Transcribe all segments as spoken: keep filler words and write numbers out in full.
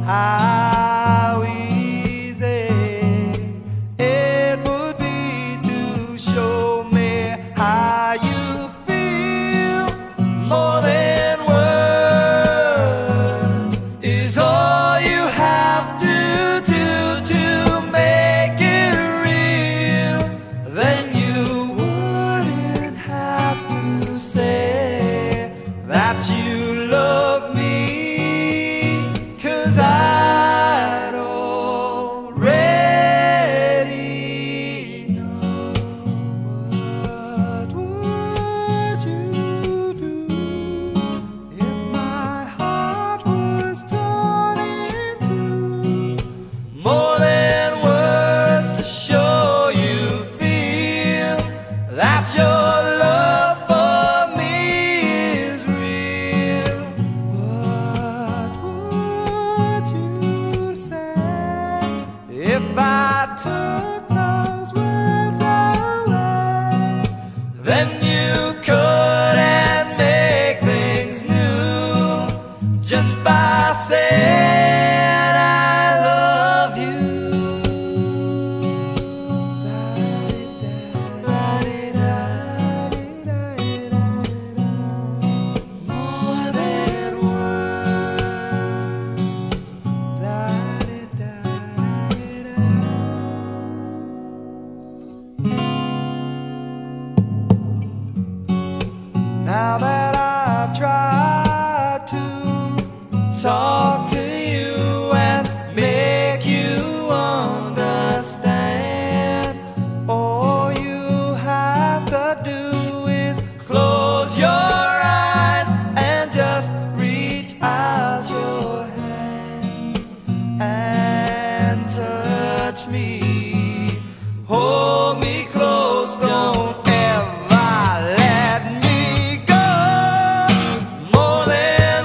how easy it would be to show me how you feel. More than words is all you have to do to make it real. Then you wouldn't have to say that you love me, 'cause I'd already know. What would you do if my heart was torn into more than words to show you feel that your love for me is real? What would you say if I took those words away? Then you couldn't make things new just by saying I love you. More than words. Now that I've tried to talk to you and make you understand, all you have to do is close your eyes and just reach out your hands and touch me. Hold me close, don't ever let me go. More than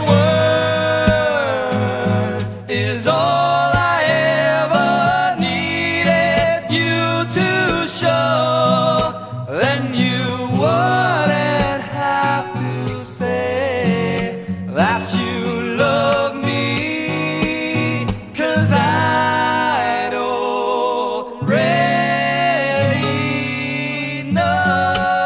words is all I ever needed you to show. Then you wouldn't have to say that you love me, 'cause I'd already know.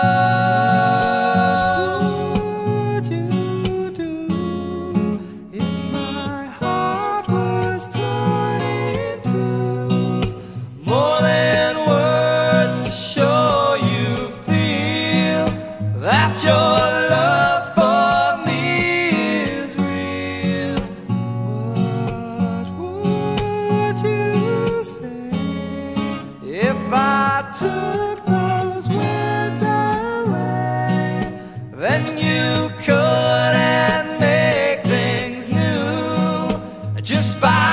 What would you do if my heart was torn into more than words to show you feel that your love for me is real? What would you say if I took those words away? Then you couldn't make things new just by